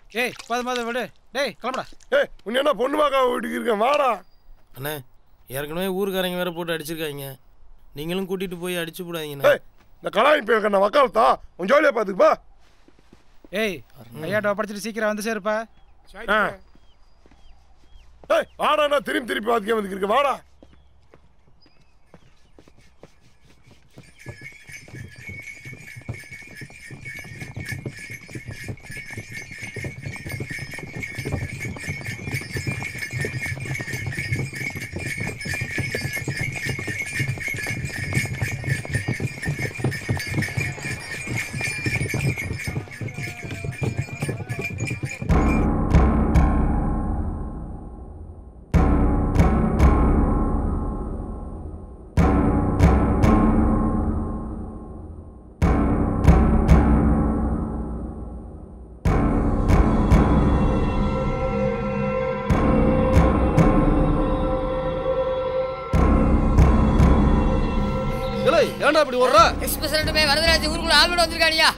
ஏய் பாது விடு. டேய் கிளம்புடா. ஏய் உன்ன என்ன பொண்ணு மாக்கா வீட்டுக்கு இருக்கேன் வாடா. அண்ணே ஏற்கனவே ஊருக்காரங்க வேற போட்டு அடிச்சிருக்காங்க. நீங்களும் கூட்டிட்டு போய் அடிச்சு போடாதீங்கண்ணே. ஏய் இந்த கலாய் போய் கண்ண வக்காலத்தா உன் ஜோலியை பார்த்துக்குப்பா. ஏய் ஐயாட்ட படிச்சுட்டு சீக்கிரம் வந்து சேருப்பா. ஏய் வாடாண்ணா திருப்பி பார்த்துக்கே வந்துக்கு இருக்க வாடா. ஏன்டா இப்படி ஓடுற? எக்ஸ்பிரஸ் ரெண்டுமே வரதராஜ் ஊருக்குள்ள ஆளோட வந்திருக்கானியா.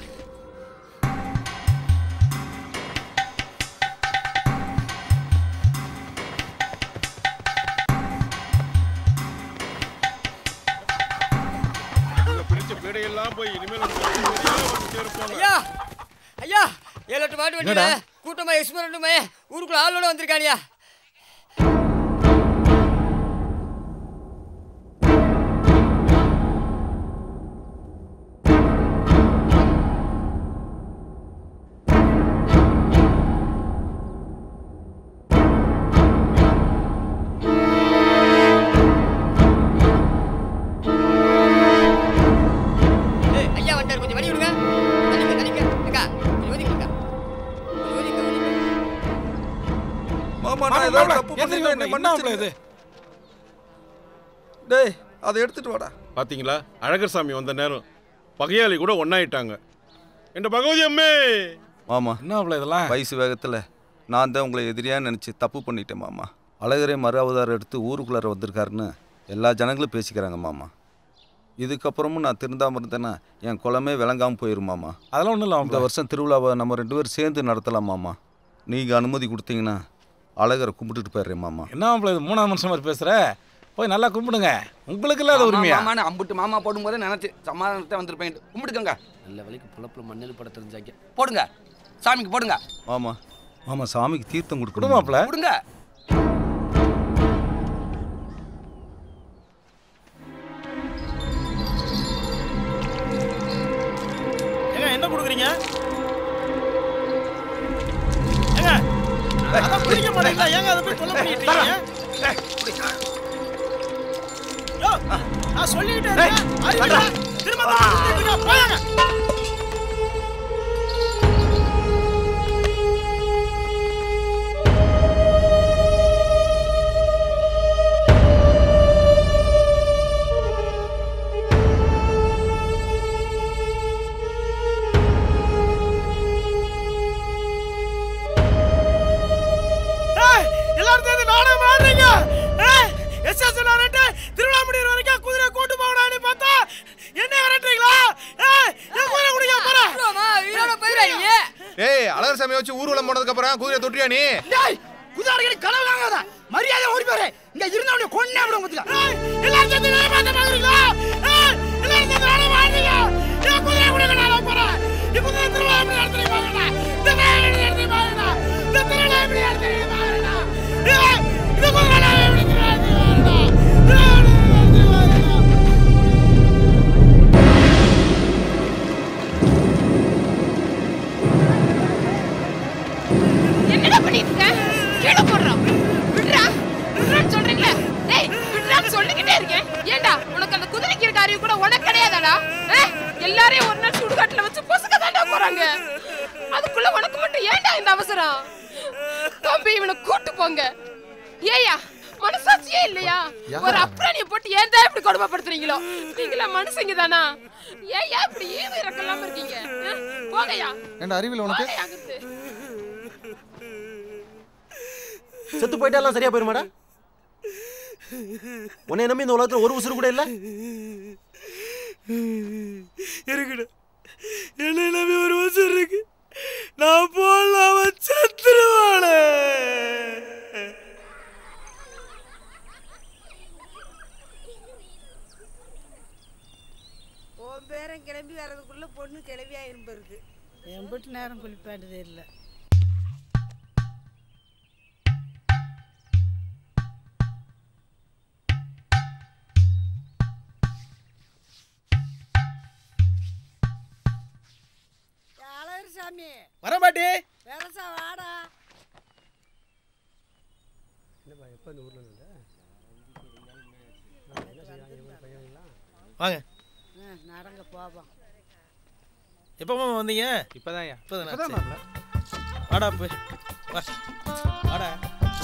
பிடிச்ச பேடையெல்லாம் போய் இனிமேல் ஐயா ஐயா 7-8 மாட்டு வண்டியில கூட்டமா எக்ஸ்பிரஸ் ரெண்டுமே ஊருக்குள்ள ஆளோட வந்திருக்கானியா. டேய் அதை எடுத்துட்டு வாடா. பாத்தீங்களா அழகர் சாமி வந்த நேரம் பகையாளி கூட ஒன்னாயிட்டாங்க. என்ற பகவதி அம்மே. மாமா என்ன இதெல்லாம் வயசு வேகத்தில் நான் தான் உங்களை எதிரியான்னு நினச்சி தப்பு பண்ணிட்டேன் மாமா. அழகரே மறு அவதாரம் எடுத்து ஊருக்குள்ளார வந்திருக்காருன்னு எல்லா ஜனங்களும் பேசிக்கிறாங்க மாமா. இதுக்கப்புறமும் நான் திருந்தாமல் இருந்தேன்னா என் குளமே விளங்காமல் போயிடும் மாமா. அதெல்லாம் ஒன்றும் இல்லை. இந்த வருஷம் திருவிழாவை நம்ம 2 பேரும் சேர்ந்து நடத்தலாம் மாமா. நீங்கள் அனுமதி கொடுத்தீங்கன்னா அழகரை கும்பிட்டுட்டு போயிடுறேன் மாமா. என்ன இது 3ஆம் மனுஷன் மாதிரி பேசுகிற? போய் நல்லா கும்பிடுங்க. உங்களுக்கு இல்லாத உரிமையா? மாமா அம்புட்டு மாமா போடும்போதே நினச்சி சமாதானத்தை வந்திருப்பேன். கும்பிட்டுக்கோங்க. நல்ல வழிக்கு புலப்புல மண்ணில் பட தெரிஞ்சாங்க. போடுங்க சாமிக்கு போடுங்க. மாமா மாமா சாமிக்கு தீர்த்தம் கொடுக்கணும். மாப்பிள்ள கொடுங்க. என்ன கொடுக்குறீங்க? அதான் பிடிக்க மாட்டீங்களா? ஏங்க அதை போய் தொல்லை பண்ணிட்டு இருக்கீங்க? நான் சொல்லிக்கிட்டே இருக்கேன். திரும்ப போயாங்க. அழகர் சாமி வச்சு ஊர்வலம் போனதுக்கு அப்புறம் குதிரை தொட்டியா நீ? குதிரை கனவு வாங்காத. மரியாதை ஓடி போறே. இங்க இருந்தவனே கொன்னே விட முடியல. எல்லாரும் சேர்ந்து நான் பார்த்த மாதிரிங்களா? எல்லாரும் சேர்ந்து நான் மாட்டீங்க. நான் குதிரை குடிக்க நான் போறேன். இப்போ திருவிழா எப்படி நடத்துறீங்க பாருங்க. இந்த வேலை எப்படி நடத்துறீங்க பாருங்க. இந்த திருவிழா எப்படி நடத்துறீங்க பாருங்க. இந்த குதிரை எப்படி என்னடா பண்ணிட்டு இருக்க? கீழே போடுறான். விடுறா விடுறான்னு சொல்றீங்களே. டேய் விடுறான்னு சொல்லிக்கிட்டே இருக்கேன். ஏண்டா உனக்கு அந்த குதிரைக்கு இருக்க அறிவு கூட உனக்கு கிடையாதாடா? எல்லாரையும் ஒரு நாள் சுடுகாட்டுல வச்சு பொசுக்க தாண்டா போறாங்க. அதுக்குள்ள உனக்கு மட்டும் ஏண்டா இந்த அவசரம்? தம்பி இவனை கூட்டு போங்க. ஏயா மனசாட்சியே இல்லையா? ஒரு அப்ராணியை போட்டு ஏன் தான் இப்படி கொடுமைப்படுத்துறீங்களோ? நீங்களா மனுஷங்க தானா? ஏயா இப்படி ஈவு இறக்கலாம இருக்கீங்க? போங்கயா. என்ன அறிவியல் உனக்கு? செத்து போயிட்டா எல்லாம் சரியா போயிருமாடா? உன்னை நம்பி இந்த உலகத்துல ஒரு உசுறு கூட இல்ல. இருக்குடா, என்னை நம்பி ஒரு உசுறு இருக்கு. நான் போலாம் வச்சேன். உன் பேரன் கிளம்பி வர்றதுக்குள்ள பொண்ணு கிளம்பி ஆயிரும்பு இருக்கு. எம்பிட்டு நேரம் குளிப்பாடுதே இல்லை. சாமி வர மாட்டி வேறசா வாடா. என்னப்பா எப்போ இந்த ஊரில் இருந்த வாங்க. நடங்க போவோம். எப்போ வந்தீங்க? இப்போதான் இப்போதான். வாடா போய் வா வாடா.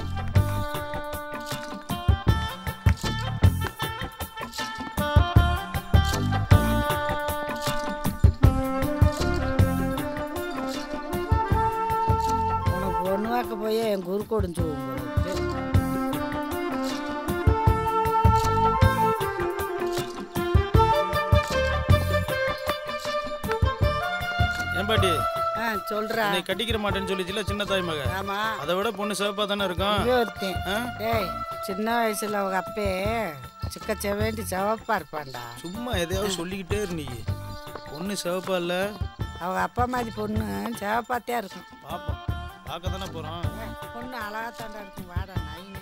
பொண்ணு வாக்க போய் என் குறுக்கோடுன்னு சொல்லுவோம். ஏம்பாட்டி சொல்றா. நீ கட்டிக்கிற மாட்டேன்னு சொல்லிச்சுல சின்ன தாய் மக. ஆமா. அதை விட பொண்ணு சிவப்பா தானே இருக்கும். டேய் சின்ன வயசுல அவங்க அப்பே சிக்க செவேண்டி சிவப்பா இருப்பான்டா. சும்மா எதையாவது சொல்லிக்கிட்டே இருந்தீங்க. பொண்ணு சிவப்பா இல்ல, அவங்க அப்பா மாதிரி பொண்ணு சிவப்பாத்தே இருக்கும். பாப்போம், பார்க்க தானே போறோம். பொண்ணு அழகாத்தாண்டா இருக்கும். வாடா நாய் நாய்.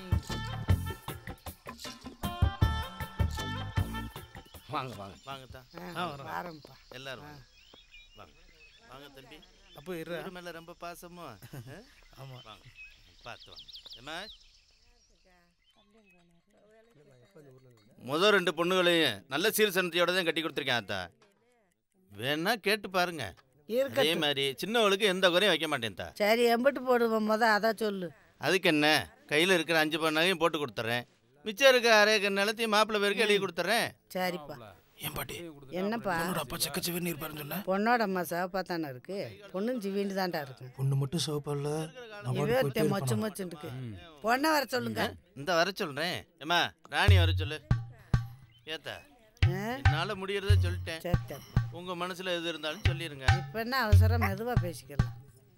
வாங்க வாங்க வாங்கத்தான் வாரம்ப்பா எல்லாரும் வாங்க வாங்க தம்பி. அப்போ இரு மேல ரொம்ப பாசமோ? ஆமா வாங்க பார்த்து வாங்க. ஏமா முதல் 2 பொண்ணுகளையும் நல்ல சீர்சனத்தையோட தான் கட்டி கொடுத்துருக்கேன் அத்தா. வேணா கேட்டு பாருங்க. அதே மாதிரி சின்னவளுக்கு எந்த குறையும் வைக்க மாட்டேன் தா. சரி எம்பிட்டு போடுவோம் அதான் சொல்லு. அதுக்கு என்ன, கையில் இருக்கிற 5 பொண்ணாவையும் போட்டு கொடுத்துட்றேன். மிச்சம் இருக்க 1/2 நிலத்தையும் மாப்பிள்ளை பேருக்கு எழுதி கொடுத்துட்றேன். சரிப்பா. ஏன் பாட்டி என்னப்பா அப்பா செக்கச்சிவன் இருப்பாருன்னு சொன்ன? பொண்ணோட அம்மா சிவப்பா தானே இருக்கு. பொண்ணும் சிவிண்டு தான்டா இருக்கு. பொண்ணு மட்டும் சிவப்பா இல்ல, இவர்கிட்ட மொச்சு மொச்சுன்னு இருக்கு. பொண்ணை வர சொல்லுங்க. இந்த வர சொல்றேன். ஏமா ராணி வர சொல்லு. ஏத்தா என்னால முடியறத சொல்லிட்டேன். சரி உங்க மனசுல எது இருந்தாலும் சொல்லிருங்க. இப்ப என்ன அவசரம், மெதுவா பேசிக்கலாம்.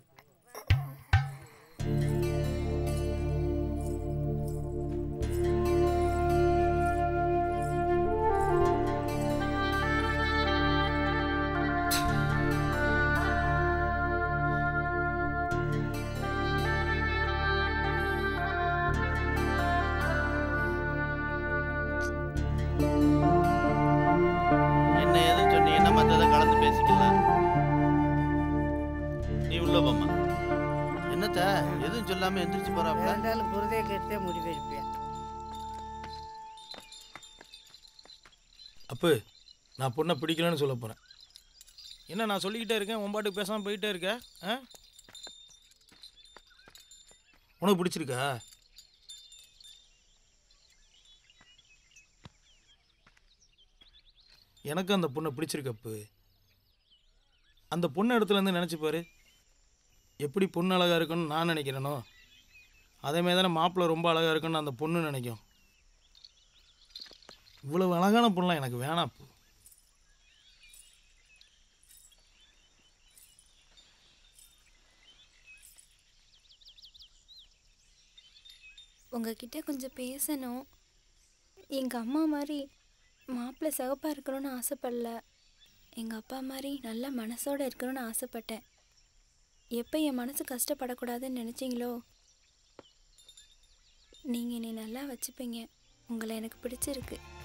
என்ன ஏதுன்னு சொன்னீங்கன்னா மற்றதை கலந்து பேசிக்கலாம். நீ உள்ள போம்மா. என்னத்த எதுவும் சொல்லாம எந்திரிச்சு போறாப்ல? வேண்டாலும் குருதே கேட்டே முடிவெடுப்பேன். அப்போ நான் பொண்ணை பிடிக்கலன்னு சொல்ல போகிறேன். என்ன நான் சொல்லிக்கிட்டே இருக்கேன், உன் பாட்டுக்கு பேசாமல் போயிட்டே இருக்க? உனக்கு பிடிச்சிருக்கா? எனக்கு அந்த பொண்ணை பிடிச்சிருக்கப்போ. அந்த பொண்ணு இடத்துலேருந்து நினச்சிப்பாரு, எப்படி பொண்ணு அழகாக இருக்குன்னு நான் நினைக்கிறேனோ அதேமாதிரி தானே மாப்பிள்ளை ரொம்ப அழகாக இருக்குன்னு அந்த பொண்ணு நினைக்கும். இவ்வளவு அழகான பொண்ணெலாம் எனக்கு வேணாம். உங்ககிட்ட கொஞ்சம் பேசணும். எங்கள் அம்மா மாதிரி மாப்பிள்ளை சிவப்பாக இருக்கணும்னு ஆசைப்படல. எங்கள் அப்பா மாதிரி நல்ல மனசோடு இருக்கணும்னு ஆசைப்பட்டேன். எப்போ என் மனசு கஷ்டப்படக்கூடாதுன்னு நினச்சிங்களோ நீங்கள் என்னை நல்லா வச்சுப்பீங்க. உங்களை எனக்கு பிடிச்சிருக்கு.